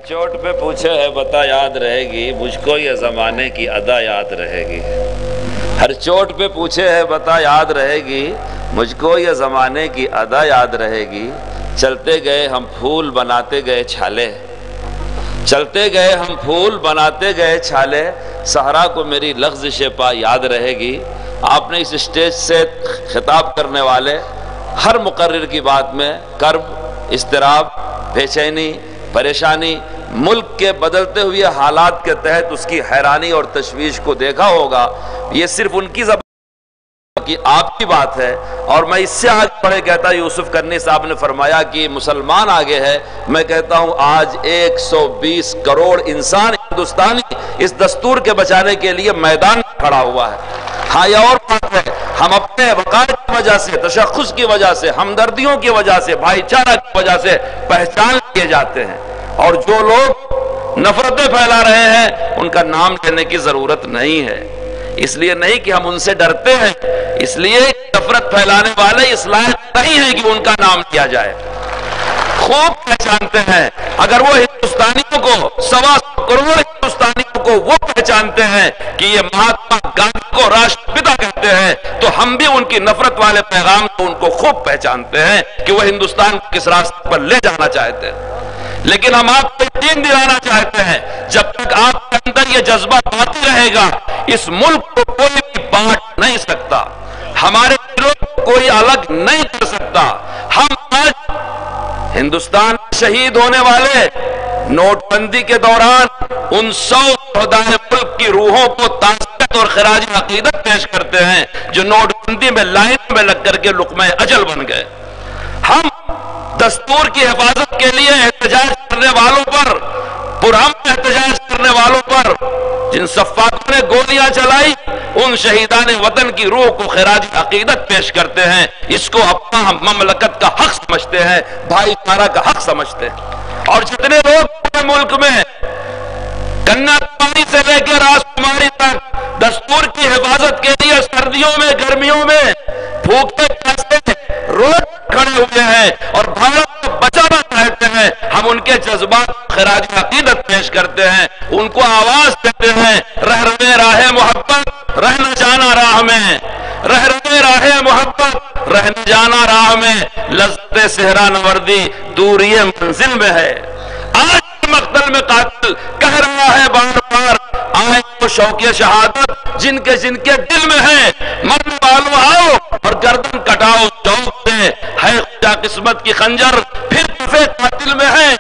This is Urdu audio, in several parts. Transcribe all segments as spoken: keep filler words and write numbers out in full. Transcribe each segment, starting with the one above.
چوٹ پہ پوچھے ہے بتا یاد رہے گی، مجھ کو یہ زمانے کی ادا یاد رہے گی۔ ہر چوٹ پہ پوچھے ہے بتا یاد رہے گی، مجھ کو یہ زمانے کی ادا یاد رہے گی۔ چلتے گئے ہم پھول بناتے گئے چھالے، چلتے گئے ہم پھول بناتے گئے چھالے، صحرا کو میری لغزش پا یاد رہے گی۔ آپ نے اس اسٹیج سے خطاب کرنے والے ہر مقرر کی بات میں کرب، اضطراب، بے چینی، پریشانی، ملک کے بدلتے ہوئے حالات کے تحت اس کی حیرانی اور تشویش کو دیکھا ہوگا۔ یہ صرف ان کی زبان کی آپ کی بات ہے، اور میں اس سے آگے پڑھے کہتا یوسف کرنی صاحب نے فرمایا کہ مسلمان آگے ہے، میں کہتا ہوں آج ایک سو بیس کروڑ انسان ہندوستانی اس دستور کے بچانے کے لیے میدان میں کھڑا ہوا ہے۔ ہاں یہ اور بات ہے، ہم اپنے وقار کی وجہ سے، تشخص کی وجہ سے، ہمدردیوں کی وجہ سے، بھائی چارہ کی وجہ سے پہچان لیے جاتے ہیں، اور جو لوگ نفرتیں پھیلا رہے ہیں ان کا نام لینے کی ضرورت نہیں ہے۔ اس لیے نہیں کہ ہم ان سے ڈرتے ہیں، اس لیے نفرت پھیلانے والے اس لائق نہیں ہیں کہ ان کا نام لیا جائے۔ خوب پہچانتے ہیں، اگر وہ ہندوستانیوں کو، سوا سو کروڑ ہندوستانیوں کو وہ پہچانتے ہیں کہ یہ مہاتما گاندھی کو راشٹر پتا کہتے ہیں، تو ہم بھی ان کی نفرت والے پیغام کو ان کو خوب پہچانتے ہیں کہ وہ ہندوستان کو کس راستے پر لے جانا چاہتے ہیں۔ لیکن ہم آپ کو یقین دلانا چاہتے ہیں، جب تک آپ کے اندر یہ جذبہ باقی رہے گا، اس ملک کو کوئی بھی بانٹ نہیں سکتا، ہمارے دلوں کو کوئی الگ نہیں کر سکتا۔ ہم آج ہندوستان میں شہید ہونے والے نوٹ بندی کے دوران ان سو شہدائے ملک کی روحوں کو تعزیت اور خراج عقیدت پیش کرتے ہیں جو نوٹ بندی میں لائن میں لگ کر کے لقمہ اجل بن گئے۔ ہم دستور کی حفاظت کے لیے احتجاج کرنے والوں پر، پرہم احتجاج کرنے والوں پر جن صفاقوں نے گولیاں چلائی، ان شہیدان وطن کی روح کو خراج عقیدت پیش کرتے ہیں۔ اس کو اپنا مملکت کا حق سمجھتے ہیں، بھائی چارہ کا حق سمجھتے ہیں۔ اور جتنے لوگ پورے ملک میں کنیا کماری سے لے کے راجکماری تک دستور کی حفاظت کے لیے سردیوں میں، گرمیوں میں بھوکے پیاسے روڈ کھڑے ہوئے ہیں اور بھارت کو بچانا چاہتے ہیں، ہم ان کے جذبات خراج عقیدت پیش کرتے ہیں، ان کو آواز دیتے ہیں، رہ رہے راہ محبت رہنا جانا راہ میں، رہ رہے راہ محبت رہنا جانا راہ میں، لذت صحرا نوردی دوری منزل میں ہے۔ آج مقتل میں قاتل کہہ رہا ہے بار بار، آئے تو شوق شہادت جن کے جن کے دل میں ہے، مرنے والوں آؤ اور گردن کٹاؤ شوق سے، ہے خدا قسمت کی خنجر پھر کفے قاتل میں ہے۔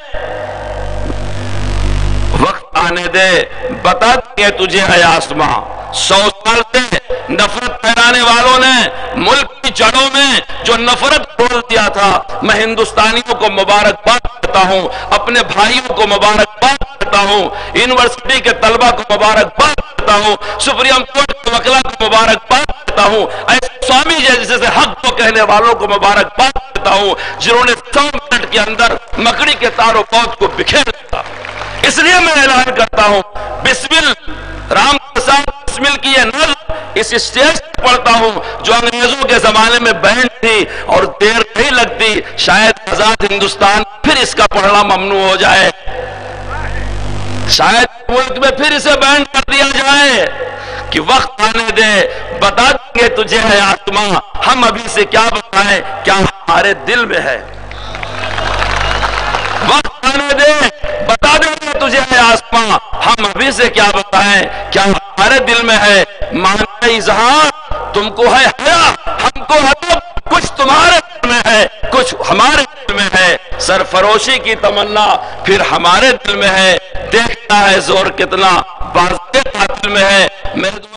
وقت آنے دے بتا دیں تجھے ہے آسماں، سو سال سے نفرت پھیلانے والوں نے ملک کی جڑوں میں جو نفرت کھول دیا تھا، میں ہندوستانیوں کو مبارکباد کرتا ہوں، اپنے بھائیوں کو مبارکباد کرتا ہوں، یونیورسٹی کے طلبہ کو مبارکباد کرتا ہوں، سپریم کورٹ کے وکلا کو مبارکباد کرتا ہوں، ایسے سوامی جیسے سے حق کو کہنے والوں کو مبارکباد کرتا ہوں جنہوں نے سو منٹ کے اندر مکڑی کے تار و پود کو بکھیر دیا۔ اس لیے میں اعلان کرتا ہوں، بسمل رام پرساد بسمل کی یہ نظم اس اسٹیج پر پڑھتا ہوں جو انگریزوں کے زمانے میں بینڈ تھی اور دیر نہیں لگتی شاید آزاد ہندوستان پھر اس کا پڑھنا ممنوع ہو جائے، شاید ملک میں پھر اسے بینڈ کر دیا جائے، کہ وقت آنے دے بتا دیں گے تجھے ہے آسماں، ہم ابھی سے کیا بتائیں کیا ہمارے دل میں ہے۔ وقت آنے دے بتا دیں گے تجھے ہے آسماں، ہم ابھی سے کیا بتائیں کیا ہمارے دل میں ہے۔ مانتے اظہار تم کو ہے حیا، ہم کو ادب، کچھ تمہارے دل میں ہے کچھ ہمارے دل میں ہے، سرفروشی کی تمنا پھر ہمارے دل میں ہے، دیکھنا ہے زور کتنا بازے قاتل میں ہے۔ میرے